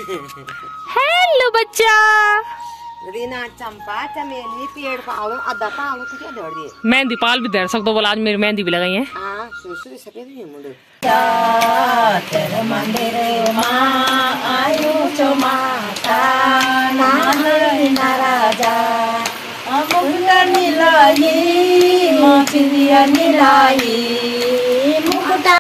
Hello बच्चा। रीना चंपा चमेली पेड़ पालो अदा पालो तो क्या दौड़ दिए मेहंदी पाल भी दे सकते हो। बोला आज मेरी मेहंदी भी लगाई है। हाँ सुसु सफेद नहीं मुंडे तेरे मंदिर माँ आयु चो माता नाम राजा मुकुटा नीलाई मोचिया नीलाई मुकुटा।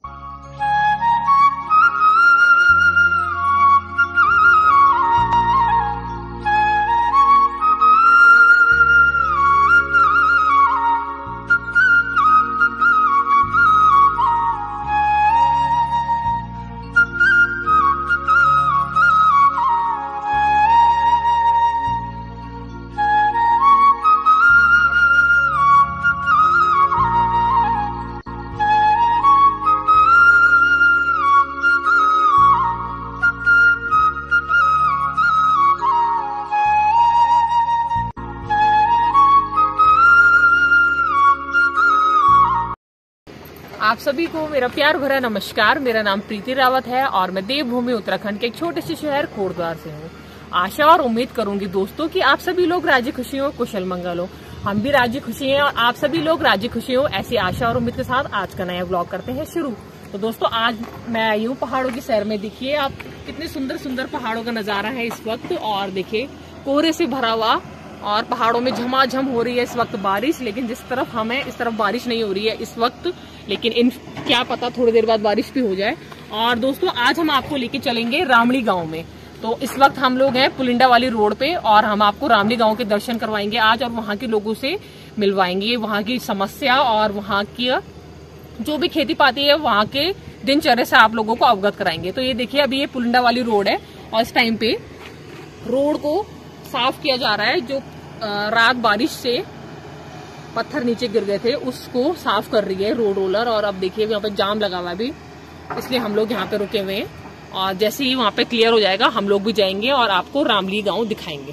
आप सभी को मेरा प्यार भरा नमस्कार। मेरा नाम प्रीति रावत है और मैं देवभूमि उत्तराखंड के एक छोटे से शहर कोटद्वार से हूँ। आशा और उम्मीद करूंगी दोस्तों कि आप सभी लोग राजी खुशी हो, कुशल मंगल हो। हम भी राजी खुशी हैं और आप सभी लोग राजी खुशी हो, ऐसी आशा और उम्मीद के साथ आज का नया ब्लॉग करते हैं शुरू। तो दोस्तों आज मैं आई हूँ पहाड़ों की सैर में। देखिए आप कितने सुंदर सुंदर पहाड़ों का नजारा है इस वक्त। और देखिए कोहरे से भरा हुआ और पहाड़ों में झमाझम हो रही है इस वक्त बारिश। लेकिन जिस तरफ हम हैं इस तरफ बारिश नहीं हो रही है इस वक्त, लेकिन क्या पता थोड़ी देर बाद बारिश भी हो जाए। और दोस्तों आज हम आपको लेके चलेंगे रामड़ी गांव में। तो इस वक्त हम लोग हैं पुलिंडा वाली रोड पे और हम आपको रामड़ी गांव के दर्शन करवाएंगे आज और वहाँ के लोगों से मिलवाएंगे। वहाँ की समस्या और वहाँ की जो भी खेती पाती है वहाँ के दिनचर्या से आप लोगों को अवगत कराएंगे। तो ये देखिए अभी ये पुलिंडा वाली रोड है और इस टाइम पे रोड को साफ किया जा रहा है। जो रात बारिश से पत्थर नीचे गिर गए थे उसको साफ कर रही है रोड रोलर। और अब देखिए यहाँ पे जाम लगा हुआ है अभी, इसलिए हम लोग यहाँ पे रुके हुए हैं। और जैसे ही वहाँ पे क्लियर हो जाएगा हम लोग भी जाएंगे और आपको रामली गांव दिखाएंगे।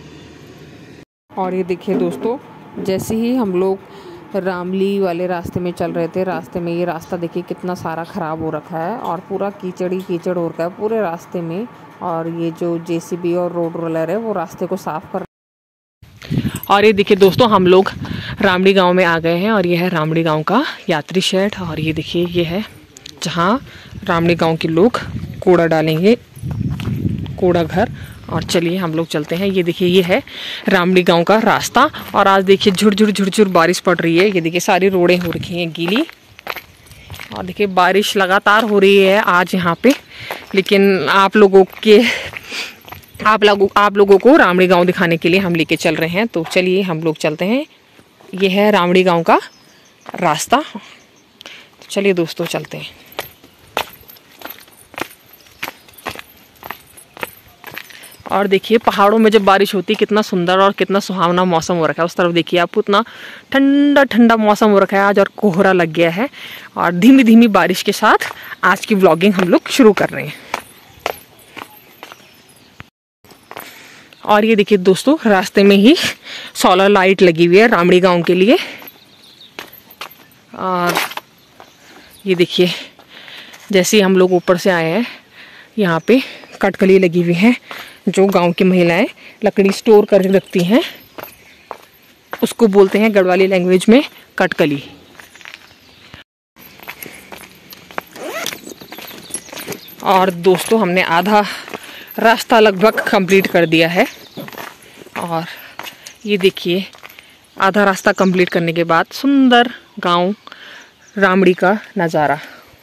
और ये देखिए दोस्तों जैसे ही हम लोग रामली वाले रास्ते में चल रहे थे, रास्ते में ये रास्ता देखिए कितना सारा खराब हो रखा है और पूरा कीचड़ ही कीचड़ हो रखा है पूरे रास्ते में। और ये जो जेसीबी और रोड रोलर है वो रास्ते को साफ कर। और ये देखिए दोस्तों हम लोग रामड़ी गांव में आ गए हैं और ये है रामड़ी गांव का यात्री शेड। और ये देखिए ये है जहां रामड़ी गांव के लोग कूड़ा डालेंगे, कूड़ा घर। और चलिए हम लोग चलते हैं। ये देखिए ये है रामड़ी गांव का रास्ता। और आज देखिए झुरझुर बारिश पड़ रही है। ये देखिए सारी रोडें हो रखी हैं गीली और देखिए बारिश लगातार हो रही है आज यहाँ पे। लेकिन आप लोगों को रामड़ी गांव दिखाने के लिए हम लेके चल रहे हैं। तो चलिए हम लोग चलते हैं। ये है रामड़ी गांव का रास्ता। तो चलिए दोस्तों चलते हैं। और देखिए पहाड़ों में जब बारिश होती है कितना सुंदर और कितना सुहावना मौसम हो रखा है। उस तरफ देखिए आप उतना ठंडा ठंडा मौसम हो रखा है आज और कोहरा लग गया है। और धीमी धीमी बारिश के साथ आज की व्लॉगिंग हम लोग शुरू कर रहे हैं। और ये देखिए दोस्तों रास्ते में ही सोलर लाइट लगी हुई है रामड़ी गांव के लिए। और ये देखिए जैसे ही हम लोग ऊपर से आए हैं यहाँ पे कटकली लगी हुई है जो गांव की महिलाएं लकड़ी स्टोर कर रखती हैं, उसको बोलते हैं गढ़वाली लैंग्वेज में कटकली। और दोस्तों हमने आधा रास्ता लगभग कंप्लीट कर दिया है। और ये देखिए आधा रास्ता कंप्लीट करने के बाद सुंदर गांव रामड़ी का नज़ारा।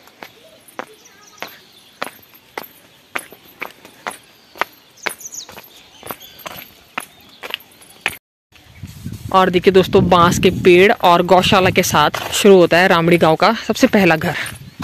और देखिए दोस्तों बांस के पेड़ और गौशाला के साथ शुरू होता है रामड़ी गांव का सबसे पहला घर।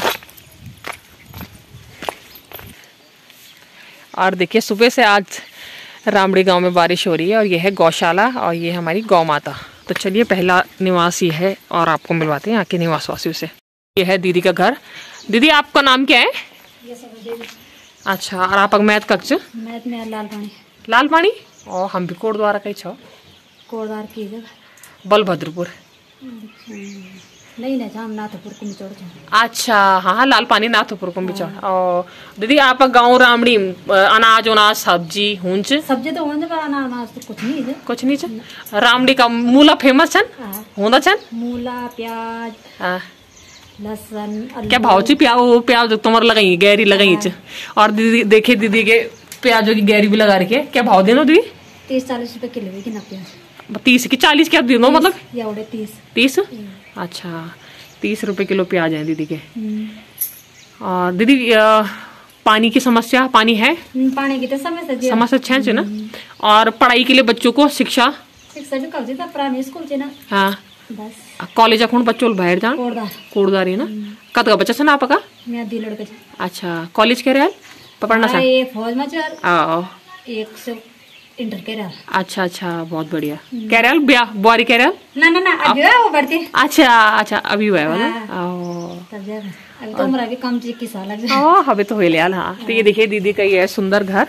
और देखिए सुबह से आज रामड़ी गांव में बारिश हो रही है और ये है गौशाला और ये हमारी गौ माता। तो चलिए पहला निवास ये है और आपको मिलवाते हैं यहाँ के निवासवासियों से। ये है दीदी का घर। दीदी आपका नाम क्या है? अच्छा और आप अगमैत कक्ष? लाल पानी। और हम भी कोटद्वार का ही छो। कोटद्वार की बलभद्रपुर। नहीं ना हम नाथपुर को चढ़ जाए। अच्छा हाँ हाँ, लाल पानी नाथपुर को भी चढ़। और दीदी आप गाँव रामड़ी अनाज उनाज सब्जी हुंच सब्जी तो होने पर अनाज तो कुछ नहीं है। कुछ नहीं छन। रामड़ी का मूला फेमस छन होना छन। मूला प्याज हाँ लहसुन क्या भाव ची प्याज तुम्हारे लगाई गहरी लगाई च। और दीदी देखे दीदी के प्याजों की गहरी भी लगा रखी है। क्या भाव देना दीदी? 30-40 रुपए किलो है कि ना प्याज। 30 की 40 क्या दे दो मतलब? या 30। अच्छा 30 रुपए किलो प्याज है दीदी के। और दीदी पानी की समस्या पानी है? पानी की तो समस्या है ना। और पढ़ाई के लिए बच्चों को शिक्षा भी कर दी था प्राइमरी स्कूल से ना। हाँ बस कॉलेज अखुण बच्चों बाहर जान कोड़दारी ना। कद का बच्चा ना आपका? मैं 2 लड़के। अच्छा कॉलेज कह रहे हैं पढ़ना सा? ये फौज में चल आओ एक से इंटर कह रहा। अच्छा अच्छा बहुत बढ़िया। कह रहे ब्याह बुआरी कह रहे ना अभी वो बढ़ते। अच्छा अभी हुआ है वाला। तब जाएगा अभी तो उम्र भी कम चीज की साल लग जाए। अभी तो हुए यार। हाँ तो ये देखिए दीदी का ये सुंदर घर।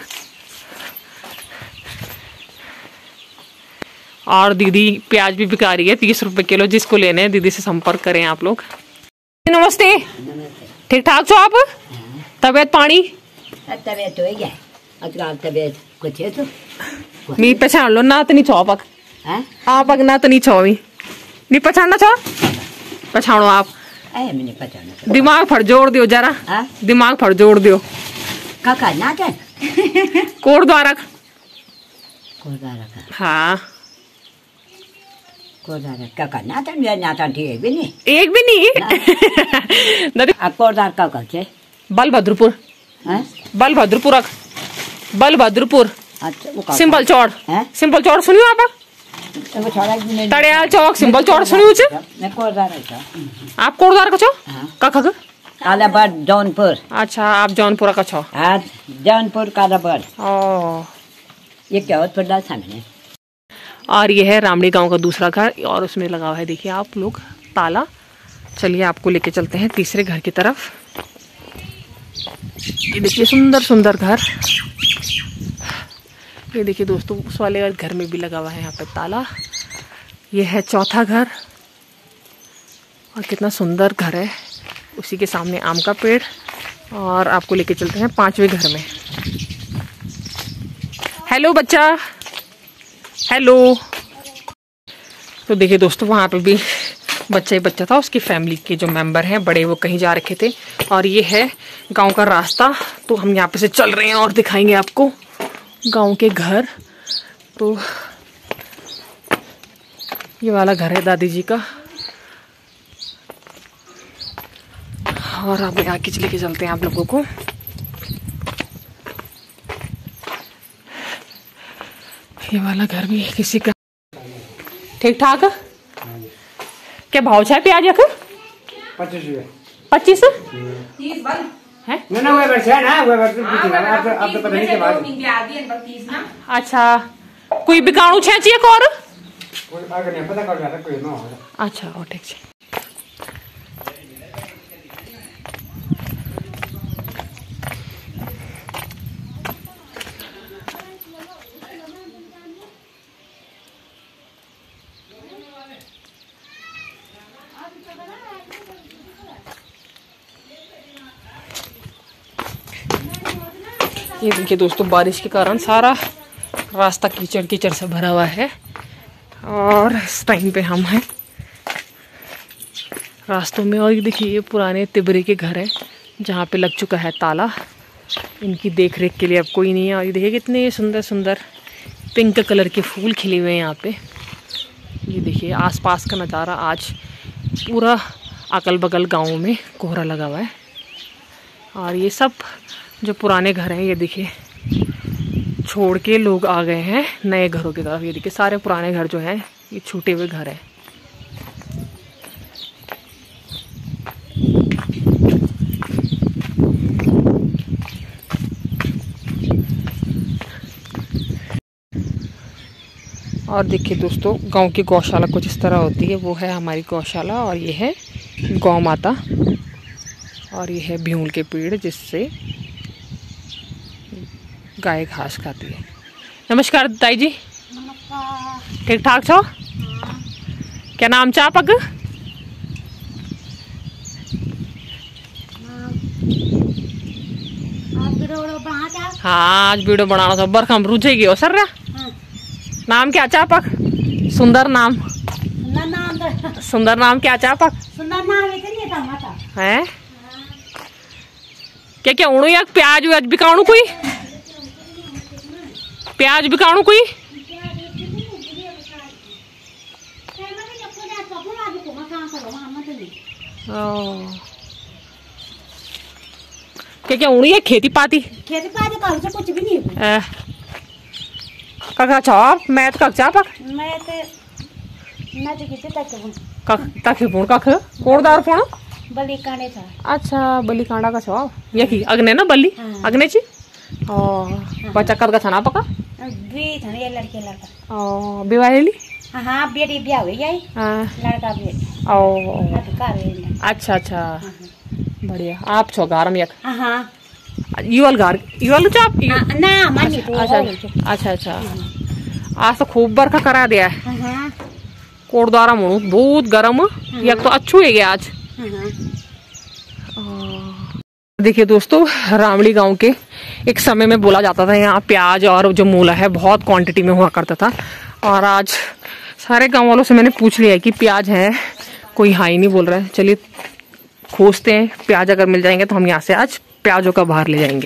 और दीदी प्याज भी बिका रही है 30 रुपए किलो। जिसको लेने हैं दीदी से संपर्क करें आप लोग। नमस्ते ठीक ठाक छो आप? तबियत पानी? तबियत हो गया आजकल तबियत कुछ है तो नहीं पहचान लो ना तो नहीं छो आपक आप ना तो नहीं छो नहीं पहचानना छो पहचानो आप। मैंने पहचाना दिमाग फट जोड़ दियो जरा। दिमाग फट जोड़ दियो काका ना कोट द्वारा। हाँ काका नाता ठीक भी नहीं एक भी नहीं। कोरदार काका छे बलभद्रपुर बलभद्रपुर सिंबल चौड़ सुनियो आप? तड़ियाल चौक सिंबल चौड़ सुनियो छे? आप कोटद्वार का छो? का कालाबाड़ जौनपुर। अच्छा आप जौनपुर का छो? जौनपुर कालाबाड़। ये क्या होता सामने। और ये है रामड़ी गांव का दूसरा घर और उसमें लगा हुआ है देखिए आप लोग ताला। चलिए आपको लेके चलते हैं तीसरे घर की तरफ। ये देखिए सुंदर सुंदर घर। ये देखिए दोस्तों उस वाले घर में भी लगा हुआ है यहाँ पे ताला। ये है चौथा घर और कितना सुंदर घर है। उसी के सामने आम का पेड़। और आपको लेके चलते हैं 5वें घर में। हेलो बच्चा हेलो। तो देखिए दोस्तों वहाँ पे भी बच्चा ही बच्चा था। उसकी फैमिली के जो मेंबर हैं बड़े वो कहीं जा रखे थे। और ये है गांव का रास्ता। तो हम यहाँ पे से चल रहे हैं और दिखाएंगे आपको गांव के घर। तो ये वाला घर है दादी जी का। और अब आगे लेके चलते हैं आप लोगों को। ये वाला घर भी किसी का ठीक ठाक। क्या भाव है प्याज? 25 है अच्छा कोई बिकाणु छे एक और? अच्छा और ठीक है। ये देखिए दोस्तों बारिश के कारण सारा रास्ता कीचड़ कीचड़ से भरा हुआ है। और इस टाइम पे हम हैं रास्तों में। और ये देखिए ये पुराने तिबरे के घर है जहाँ पे लग चुका है ताला। इनकी देख रेख के लिए अब कोई नहीं है। और ये देखिए कितने सुंदर सुंदर पिंक कलर के फूल खिले हुए हैं यहाँ पे। ये देखिए आसपास का नज़ारा। आज पूरा अगल बगल गाँव में कोहरा लगा हुआ है। और ये सब जो पुराने घर हैं ये देखिए छोड़ के लोग आ गए हैं नए घरों की तरफ। ये देखिए सारे पुराने घर जो हैं ये छूटे हुए घर हैं। और देखिए दोस्तों गांव की गौशाला कुछ इस तरह होती है। वो है हमारी गौशाला। और ये है गौ माता। और ये है भीउल के पेड़ जिससे गाय घास खाती है। नमस्कार ताई जी ठीक ठाक छो? क्या नाम चा पग? हाँ आज वीडियो बनाना था बरखा में रुझेगी हो सर नाम क्या चापक सुंदर नाम सुंदर नाम क्या चापक है क्या क्या उणु या प्याज व्याज बिकाणु कोई प्याज बिकाणु कोई क्या क्या उणु या खेती पाती कुछ भी नहीं कका चाप मैं तो कक चापक मैं तो किसी कख पुण कख कोड़दार पुण बलि कांडे था अच्छा बलि कांडा का छवा यकी अग्ने ना बलि अग्ने ची ओ बच्चा कद का छना पका बी था ये लड़का ओ बिवाहेली हां बेटी ब्याह हुई जाई लड़का भी ओ अच्छा अच्छा बढ़िया आप छो गारम यक हां युवल गार युवल चाप ना मानी तो अच्छा अच्छा आज तो खूब बरखा करा दिया है हां कोड़द्वारा मुणु बहुत गर्म यक तो अच्छू है गया आज देखिए दोस्तों रामड़ी गांव के एक समय में बोला जाता था यहाँ प्याज और जो मूला है बहुत क्वांटिटी में हुआ करता था और आज सारे गांव वालों से मैंने पूछ लिया कि प्याज है कोई हाँ ही नहीं बोल रहा है। चलिए खोजते हैं प्याज अगर मिल जाएंगे तो हम यहाँ से आज प्याजों का बाहर ले जाएंगे।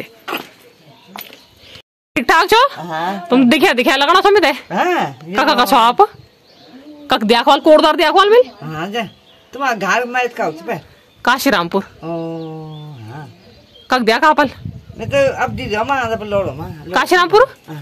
ठीक ठाक छो तुम दिखा दिखा लगना समझ है का छो आप कक देखभाल कोड़दार देखभाल मिल तुम्हारा घर में इसका उस पे काशीरामपुर कक दिया कापल मैं तो अब दी जमा आधा पर लोड़ो मां काशीरामपुर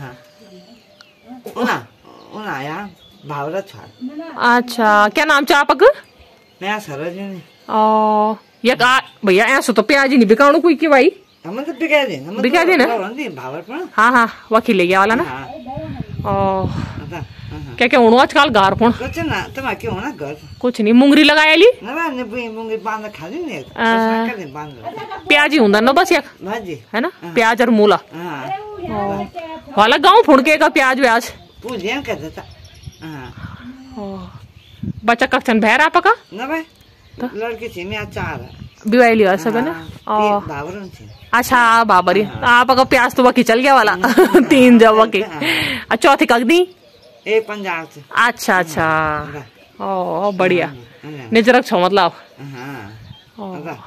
उना उना यार भावरा छाड़ अच्छा क्या नाम चाह पक मैं सरोज ने ओ ये का भैया ऐसा तो प्याज ही नहीं बिकाणु कोई की भाई हम तो बिका दे ना भावर पर हाँ हाँ वकील ले गया वाला ना ओ क्या क्या उणु आजकल गार पुण कुछ ना तुम क्यों ना घर कुछ नहीं मुंगरी लगाया ली ना ने मुंगरी बांध खाली ने कर दे बांध प्याज ही हुंदा ना बस एक भाजी है ना प्याज और मूला हां वाला गांव फुड़के का प्याज व्याज पूजन कर देता हां बच्चा कक्षन भैर आपका ना भाई लड़की थी मैं चार बिवाई लिया सब है ना बाबरन थी अच्छा बाबरी आपका प्याज तो वकी चल गया वाला 3 जब वकी चौथी कगदी ए पंजाब से अच्छा अच्छा ओ बढ़िया निजरक छो मतलब हां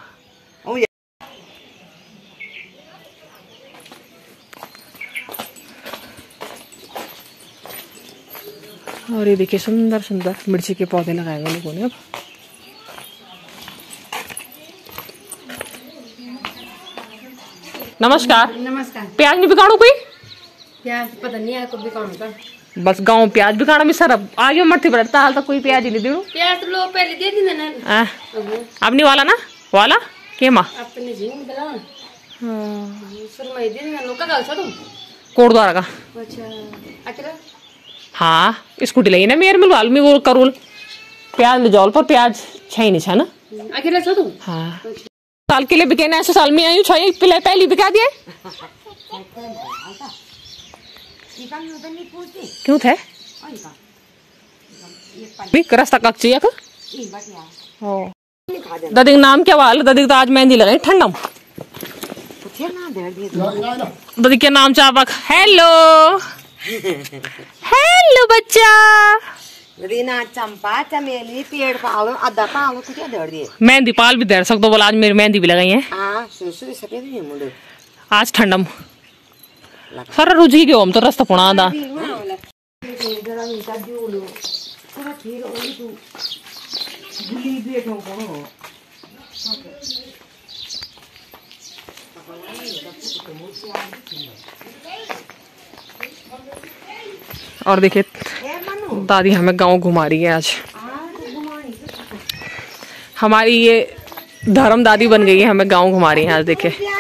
और ये देखिए सुंदर सुंदर मिर्ची के पौधे लगाएंगे लोगों ने अब नमस्कार नमस्कार प्याज नहीं बिकाणु कोई प्याज पता नहीं है को बिकाणु का बस गांव प्याज बिकाणु में सर आगे मरती पड़ता हाल तक कोई प्याज ही नहीं देणु प्याज तो लोग पहले दे दी ना अब नहीं वाला ना वाला के मां अपने जिंग बला हां सुर में दे ना लोग का गाल छोड़ो कोड़द्वारा का अच्छा अकेला हाँ स्कूटी लगी ना मेरे में वाल में वो करूल प्याज ले जाओ पर प्याज छई नहीं छा ना अकेला छोड़ो हाँ साल के लिए बिके ना ऐसे साल में आई छई पहली बिका दिए क्यों थे रास्ता कच्ची है ददी नाम क्या वाल ददी तो आज मेहंदी लगाई ठंडम ददी क्या नाम चापक हेलो हेलो बच्चा रीना चंपा चमेली पेड़ पालो अद्दा पालो कुछ दौड़ दिए मेहंदी पाल भी दे सकते बोला आज मेरी मेहंदी भी लगाई है हां सुसु सफेद नहीं मुंडे आज ठंडम सर रुझी गयो हम तो रास्ता पुणा दा और देखिए दादी हमें गांव घुमा रही है आज हमारी ये धर्म दादी बन गई है हमें गांव घुमा रही है आज देखिए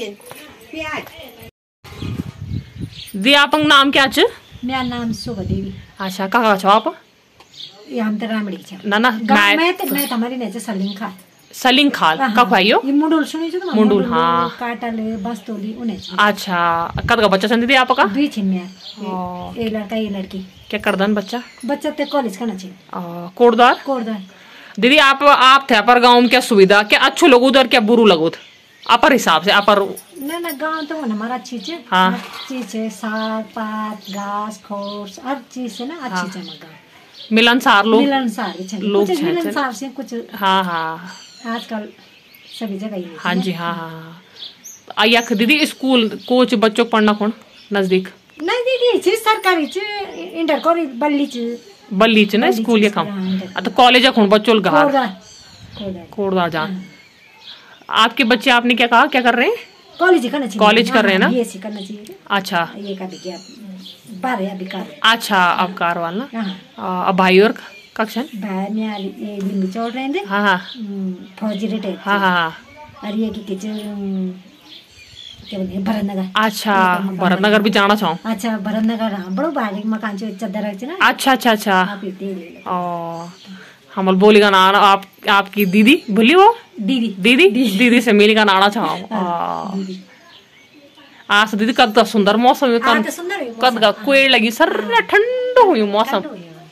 दी आप नाम क्या च मेरा नाम शोभा देवी अच्छा कहाँ छो आप ये हम तो रामड़ी छे ना ना मैं तुम्हारी ने सलिंग खा सलिंग खाल का खाइयो ये मुंडुल सुनी छ त मुंडुल हां काटले बस्तोली उन्हें अच्छा कद का बच्चा संदी आपका दुई छिन में एक लड़का एक लड़की क्या करदन बच्चा बच्चा ते कॉलेज करना छे कोड़दार कोड़दार दीदी आप थे पर गांव में क्या सुविधा क्या अच्छो लोग उधर क्या बुरू लगो अपर हिसाब से अपर ना गाँव तो हमारा अच्छी चीज, हाँ। हर चीज है, साग पात घास खोस हर चीज से ना अच्छी चीज गाँव मिलनसार लोग मिलनसार लोग कुछ हैं, चल। मिलनसार से कुछ हाँ हाँ आजकल सभी जगह ही है। हाँ जी हाँ हाँ। आया दीदी स्कूल कोच बच्चों को पढ़ना कौन नजदीक नहीं दीदी चीज सरकारी चीज इंटर करी बल्ली चीज बल्ली च ना बल्ली स्कूल ये च, कम हाँ, इंटर तो कॉलेज कौन बच्चों घर कोरदा कोड़दार जान। आपके बच्चे आपने क्या कहा क्या कर रहे हैं? कॉलेज करना चाहिए, कॉलेज कर रहे हैं ना? बीएससी करना चाहिए। अच्छा ये का भी क्या 12 अभी कर अच्छा अब कार वाला हाँ अब भाई और कक्षन भाई में ये लिंबी चढ़ रहे थे हाँ हाँ फौजी रिटायर हाँ हाँ और ये की किचन क्या बोलते हैं भरतनगर। अच्छा भरतनगर भी जाना चाहूँ। अच्छा भरतनगर हाँ बड़ो भारी मकान जो चद्दर रखते ना अच्छा अच्छा अच्छा आप ये दे ले ओ हम बोलेगा ना आप आपकी दीदी बोली वो दीदी दीदी दीदी से मिलेगा नाना चाहूँ दीदी आज दीदी कद का सुंदर मौसम हाँ तो सुंदर है कद का कोई लगी सर ठंडो हुई मौसम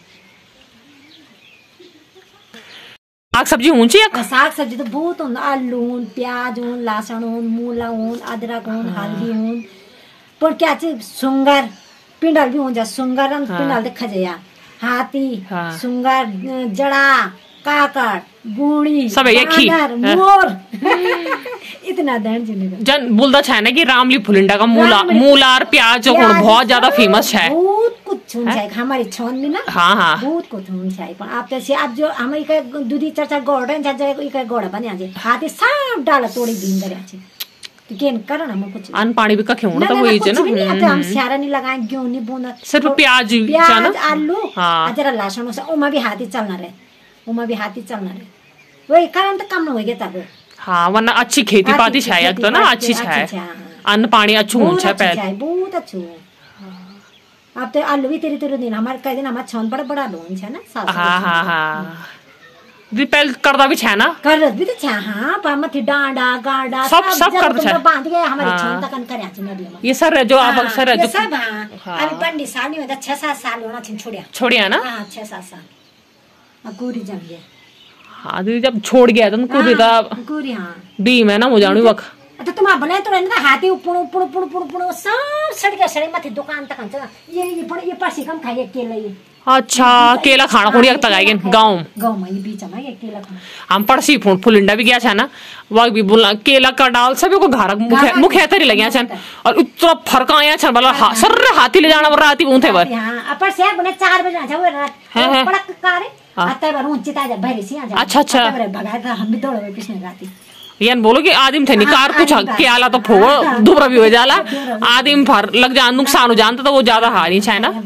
साग सब्जी ऊंची है साग सब्जी तो बहुत हों आलू हों प्याज हों लहसुन हों मूला हों अदरक हों हल्दी हों पर क्या चीज सुंगर पिंडल भी हो जा सुंगर पिंडल देखा जाया हाथी हाँ। सुंगर जड़ा काकड़ गुणी सब एक ही मोर इतना दर्द जन बोलता है ना कि रामली फुलिंडा का मूला और प्याज बहुत ज्यादा फेमस है बहुत कुछ है हमारी छौन में ना हाँ हाँ बहुत कुछ है पर आप तो आप जो हमारी दूधी चर्चा गोड़ है गोड़ा बने आज हाथी सब डाला तोड़ी दिन करे केन करना हम कुछ अन्न पानी भी कखे होना तो वही है ना हम स्यारा नहीं लगाए गेहूं नहीं बोना सिर्फ प्याज आलू जरा लहसुन से उमा भी हाथी चलना रहे उमा भी हाथी चलना रहे वही कारण तो कम हो गया तब हाँ वरना अच्छी खेती पाती शायद तो ना अच्छी है अन्न पानी अच्छू ऊंचा पहले बहुत अच्छू अब तो आलू भी तेरे तेरे दिन हमारे कई दिन हमारे छौन बड़ा बड़ा लोन है ना हाँ हाँ हाँ पहले करदा भी छे ना करद भी तो छे हाँ पामथी डांडा गांडा सब करद छे बांध गए हमारी छौन तक करे छ नदी में ये सर जो आप अक्सर ये सब हां अभी पंडी साल नहीं होता 6-7 साल होना छिन छोड़िया ना हां 6-7 साल अब गोरी जम गया हाँ दीदी जब छोड़ गया तो गोरी का गोरी हां डी में ना हो जानी वक तो तुम बने तो रहने हाथी पुण पुण पुण पुण पुण सब सड़ गया सड़े मथे दुकान तक ये पासी कम खाइए केला ये अच्छा केला खाना कोड़ी तक आएगे गाँव में ये बीच में ये केला खाना हम पड़सी फुलिंडा भी गया था ना वह भी बोलना केला का डाल सभी को घर मुख्य तरी लगे छन और इतना फरक आया छन बोला सर हाथी ले जाना बर राती बूंथे बर हां अपर से बने 4 बजे आ वो रात पड़क कारे आता बार ऊंची ताजा भरी सी आ जा अच्छा अच्छा भगा हम भी दौड़े पिछले राती यान बोलो कि आदिम थे निकार कुछ के आला तो फो दुबरा भी हो जाला आदिम फर लग जा नुकसान हो जानता तो वो ज्यादा हारी छे ना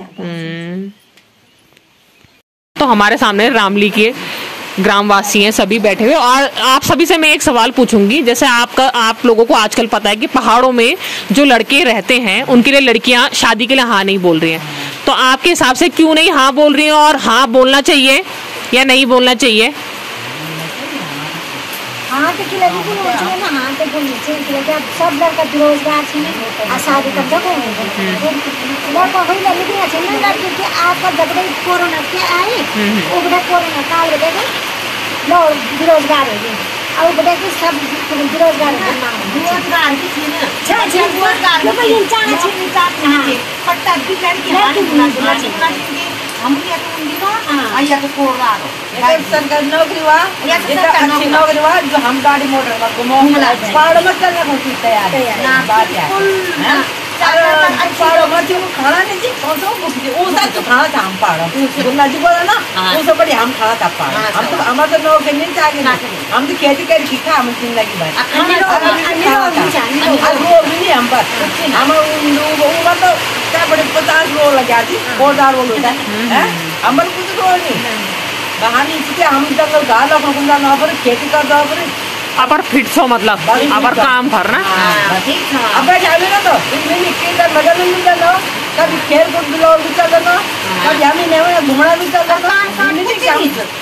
तो हमारे सामने रामली के ग्रामवासी हैं सभी बैठे हुए और आप सभी से मैं एक सवाल पूछूंगी जैसे आप लोगों को आजकल पता है कि पहाड़ों में जो लड़के रहते हैं उनके लिए लड़कियां शादी के लिए हाँ नहीं बोल रही हैं तो आपके हिसाब से क्यों नहीं हाँ बोल रही हैं और हाँ बोलना चाहिए या नहीं बोलना चाहिए? हाँ तो कि लगी बोलना चाहिए ना हाँ तो बोलना चाहिए कि सब लड़का बेरोजगार छे आ शादी कर जगो लड़का होई लगी भी छे ना लड़की के आपका जब कोरोना के आई ओबड़ा कोरोना काल देखो लो बेरोजगार हो गए अब बड़ा के सब बेरोजगार हो गए बेरोजगार की थी ना छे बेरोजगार लोग ये चाहना छे चाहते पट्टा भी लड़की हां हम ये तो उंडीनो आया तो कोरारो एक सरकार नौकरी वा एक अच्छी नौकरी वा जो हम गाड़ी मोटर का घुमाओ पहाड़ में चलने को तैयार ना बात है पहाड़ों में जो खाना नहीं जी वो सब तो खाना था हम पहाड़ों गुन्ना जी बोला ना वो सब बड़ी हम खाना था पहाड़ हम तो हमारे तो नौकरी नहीं चाहिए हम तो खेती करके खा हम जिंदगी भर वो भी नहीं हम पर हम वो तो क्या बड़े 50 लोग लग जाती 4 लोग होता है हमारे कुछ तो नहीं कहानी इसके हम जंगल गाल अपन ना पर खेती कर दो पर अपर फिट सो मतलब अपर काम भरना अब जाने ना तो इनमें के मजा नहीं मिलता ना कभी खेल कूद भी लोग भी चल ना कभी हम ही नहीं घूमना भी चल ना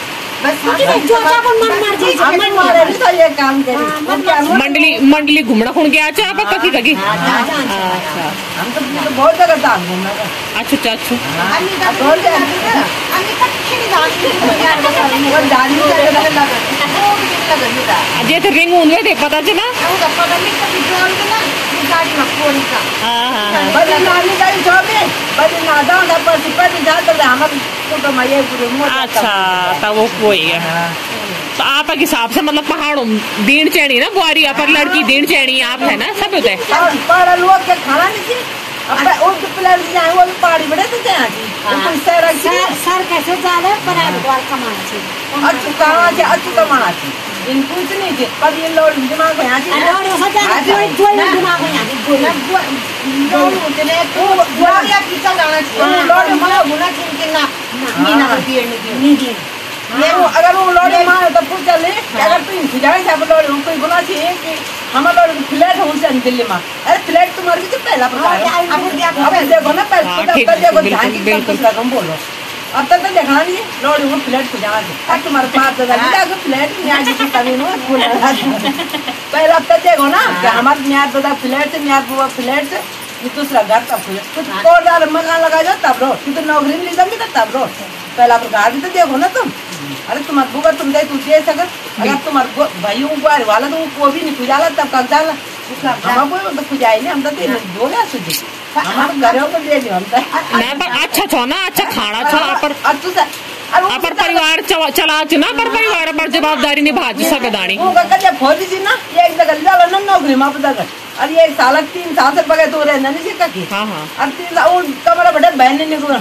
जो अपन मन मर्जी से हमन मारे भी तो ये काम करी मंडली घूमना खुण गया अच्छा आप ककी ककी अच्छा हम तो बहुत जगह दान घूमना अच्छा अच्छा अन्नी का बोल दे अन्नी का खिन दान वो दान लगा जे तो रिंग उनवे दे पता चला वो का पता नहीं कभी जोड़ के ना गाड़ी में फोन का हां बड़ी नानी गाड़ी छोड़े बड़ी नादा ना पर सिपर जा तो हम तो मैं ये पूरे मोटा अच्छा तब वो कोई है तो आप के हिसाब से मतलब पहाड़ों दीन चैनी ना बुआरी पर लड़की दीन चैनी आप है ना सब होता है पहाड़ लोग के खाना नहीं अब वो तो प्लेयर जाए वो पहाड़ी बड़े तो जाए कोई सर कैसे जाले पर द्वार कमाना चाहिए अच्छी कमाना चाहिए इन कुछ नहीं थे पर ये लोग दिमाग में आती है और ऐसा जाने जो दिमाग में आती है लोग उतने तो लोग या कितना जाना चाहिए लोग मार गुना चिंता ना नहीं ना नहीं ये वो अगर वो लोग मार तो पूछ चले अगर तू सुझाव से लोग कोई गुना चाहिए कि हमारा लोग फ्लैट हो जाए दिल्ली में अरे फ्लैट तुम्हारे तो पहला प्रकार है अब देखो ना पहले देखो ध्यान की कुछ रकम बोलो अब तक तो देखा नहीं लोग वो फ्लैट को जाना है अब तुम्हारे पास तो जाके फ्लैट न्याय की कमी नो पहले अब तक देखो ना कि हमारे न्याय दादा फ्लैट से न्याय बुआ फ्लैट से ये दूसरा घर तब कुछ और मकान लगा जाओ तब रो तू तो नौकरी नहीं लगी तब रो पहला प्रकार भी तो देखो ना तुम अरे तुम्हारे बुआ तुम दे तू दे सकर अगर तुम्हारे भाई को वाला तो वो भी नहीं पूजा तब कब जाला हम तो पूजा नहीं हम तो बोले सुधी हम घरों को दे दियो हम तो अच्छा छो ना अच्छा खाना छो पर परिवार चला ना पर परिवार पर जवाबदारी निभा सब दानी वो कल फौजी जी ना ये एक जगह जाला ना नौकरी में पता कर अरे ये साल 3 साल से बगैर तो रहना नहीं सीखा की हां हां अब 3 साल वो कमरा बड़ा बहन ने निकला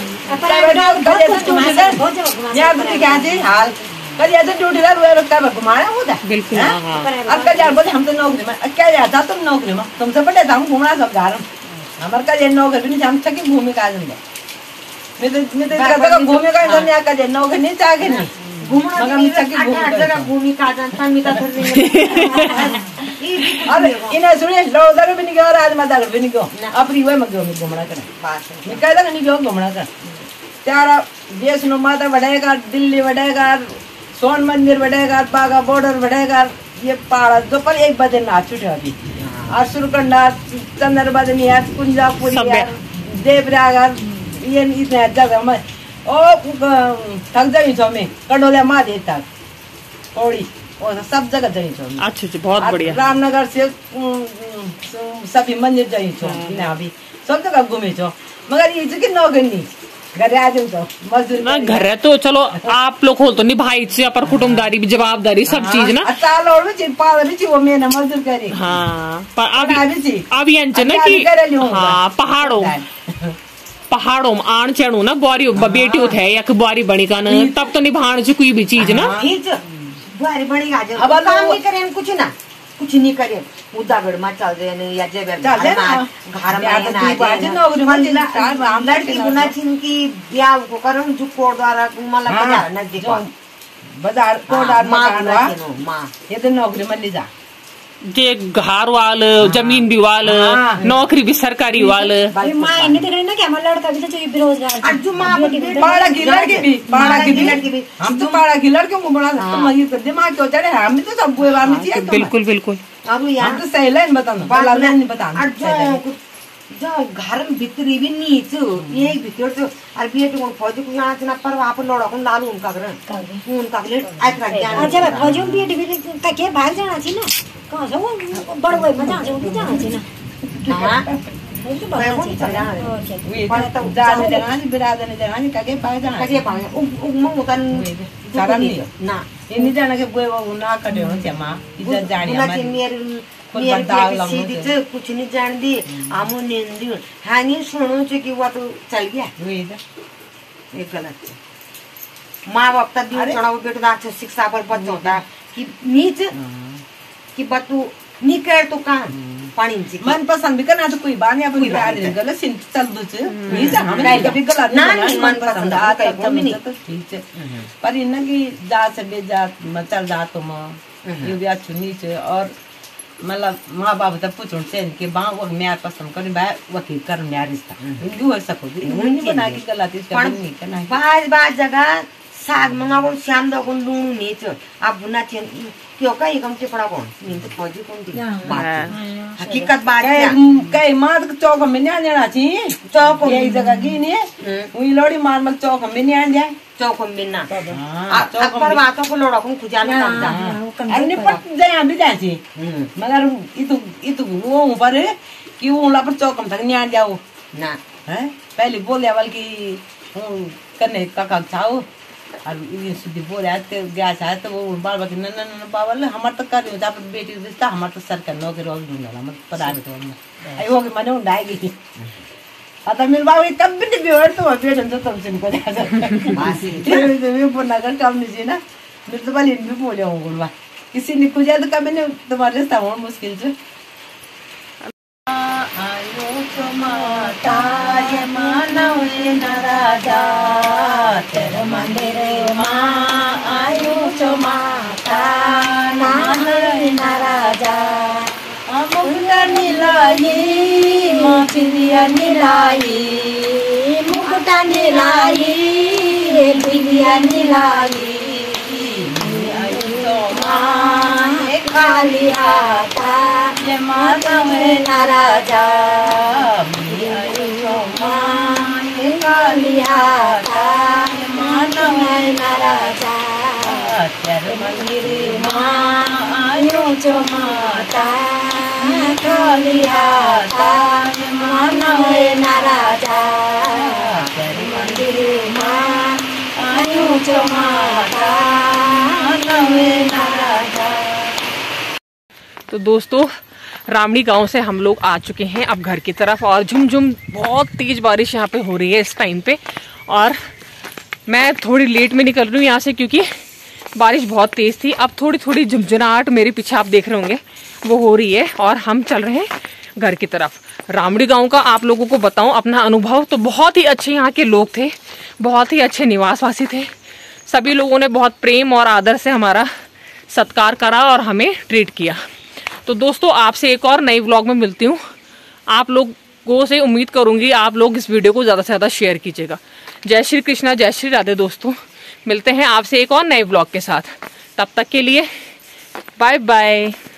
यार तो क्या जी हाल कल ऐसे ड्यूटी ला रोए रखा है घुमाया होता बिल्कुल हां अब कल यार बोले हम तो नौकरी में क्या जाता तुम नौकरी में तुमसे बड़े हम घूमना सब घर हमारे का ये नौकरी नहीं हम तक घूमे का जंदे मैं तो कहता घूमे का जंदे का जे नौकरी नहीं चाहे नहीं घूमना मगर मिचा की जगह भूमि का जानता मिता फिर अरे इन्हें सुनिए लोग भी नहीं गया आज मत भी नहीं गया अपनी वही मत घूमना कर मैं कहता नहीं गया घूमना कर त्यारा देश नो माता बढ़ेगा दिल्ली बढ़ेगा सोन मंदिर बढ़ेगा बागा बॉर्डर बढ़ेगा ये पहाड़ जो पर 1 बजे नाच छुटे अभी और सुरकंडा चंद्रबदनी है कुंजापुरी है देवरागर ये इतने जगह में ओ थक जाई छो में कंडोले मां देता थोड़ी और सब जगह जाई छो अच्छा बहुत बढ़िया रामनगर से सभी मंदिर जाई छो ना अभी सब जगह घूमे छो मगर ये जगह नौकरी नहीं घर आ जाओ मजदूर ना घर है तो चलो आप लोग हो तो निभाई से पर कुटुंबदारी भी जवाबदारी सब चीज ना साल और भी पावर भी वो मैंने मजदूर करे हाँ पर अभी ना कि हाँ पहाड़ों में आण चढ़ू ना बुआरी बेटी थे या बुआरी बनी का ना तब तो निभाण से कोई भी चीज ना बुआरी बनी अब काम नहीं करे कुछ ना कुछ नहीं करे उदागढ़ में चल रहे या जब घर में लड़की बुना छिन की ब्याह को करो जो कोट द्वारा मतलब बाजार नजदीक बाजार कोट माँ ये तो नौकरी में ले जा जे घर वाल जमीन भी वाल नौकरी भी सरकारी वाल माँ इन्हें देख रही ना कि हमारा लड़का भी तो चाहिए बेरोजगार जो माँ पाड़ा की लड़की भी हम तो पाड़ा की लड़कियों को बड़ा दिमाग क्यों चढ़े हम तो सब बिल्कुल बिल्कुल अब यहाँ तो सही लाइन बताना नहीं बताना जो घर में भीतरी भी नीच ये भीतर तो और बेटी को फौजी को यहाँ ना पर वहाँ पर लड़ा को लालू उनका ले अच्छा फौजी में बेटी भी का के भाग जाना चाहिए ना कहाँ से वो बड़ वही मजा से उनकी जाना चाहिए ना हाँ जाने देना बिरादर देना कगे भाग जाना कगे भाग मुतन कारण ना इन्हीं जाना के वो ना करे हो जमा इधर जाने हमारे कुछ नहीं जान दी आमो निंदी हाँ नहीं सुनो चे कि वो तो चल गया ये गलत है माँ बाप तब भी चढ़ाओ बेटा अच्छा शिक्षा पर बच होता कि नीच कि बतू नहीं कर तो काम पानी मन पसंद भी करना तो कोई बात नहीं अपनी बात गलत सिंह चल दूचे नीच हम कभी गलत नहीं मन पसंद आता है वो नहीं तो ठीक है पर इन्हें की जात से बेजात चल जात तुम ये भी अच्छी नीच और मतलब माँ बाप तब पूछो से इनके बाँ वो म्यार पसंद करें बाय वकील कर म्यार रिश्ता हिंदू हो सको नहीं बना की गलती नहीं करना बाज जगह साग मंगाको श्याम दको लुनु नेच अब बुना चेन क्यों का एकम के पड़ा कौन नींद तो फौजी कौन थी हकीकत बात है कई मार चौक में नहीं आना चाहिए चौक यही जगह की नहीं वही लोड़ी मार मत चौक में नहीं आना जाए चौक में ना पर बातों को लोड़ा को खुजाने लगता अन्य पट जाए भी जाए मगर इतु वो ऊपर कि वो ला पर चौक में तक नहीं आ जाओ ना है पहले बोले बल्कि करने का छाओ और ये सुधी बोले आते गया चाहे तो वो बाल बाकी न बाबा हमारे तो कर जब बेटी रिश्ता हमारे तो सरकार नौकरी रोज दूंगा हम पता नहीं तो आई हो गई मैंने उड़ाएगी आता मेरे बाबू कब भी नहीं बिगड़ तो बेटन तो तुम सिंह को जा सकते ये बोलना कर काम नहीं ना मेरे तो बाल इन भी बोले होंगे बा किसी ने कुछ तो कभी नहीं तुम्हारे रिश्ता हो मुश्किल से आयो चमाता ये मानव नराजा तेरे मंदिर माँ आयो चमाता नाम नराजा मुकुटा नीलाई मोचिरिया नीलाई मुकुटा नीलाई बिलिया नीलाई आयो माँ काली आता ये माता में नाराजा आयो माँ काली आता ये माता में नाराजा तेरे मंदिर माँ आयो जो माता काली आता ये माता में नाराजा तेरे मंदिर माँ आयो जो माता में नाराजा। तो दोस्तों रामड़ी गांव से हम लोग आ चुके हैं अब घर की तरफ और झुमझुम बहुत तेज बारिश यहाँ पे हो रही है इस टाइम पे और मैं थोड़ी लेट में निकल रही हूँ यहाँ से क्योंकि बारिश बहुत तेज थी। अब थोड़ी थोड़ी झुमझुनाहट मेरे पीछे आप देख रहे होंगे वो हो रही है और हम चल रहे हैं घर की तरफ। रामड़ी गांव का आप लोगों को बताऊं अपना अनुभव तो बहुत ही अच्छे यहाँ के लोग थे, बहुत ही अच्छे निवासवासी थे। सभी लोगों ने बहुत प्रेम और आदर से हमारा सत्कार करा और हमें ट्रीट किया। तो दोस्तों आपसे एक और नई व्लॉग में मिलती हूँ। आप लोगों से उम्मीद करूंगी आप लोग इस वीडियो को ज़्यादा से ज़्यादा शेयर कीजिएगा। जय श्री कृष्णा, जय श्री राधे। दोस्तों मिलते हैं आपसे एक और नए व्लॉग के साथ, तब तक के लिए बाय बाय।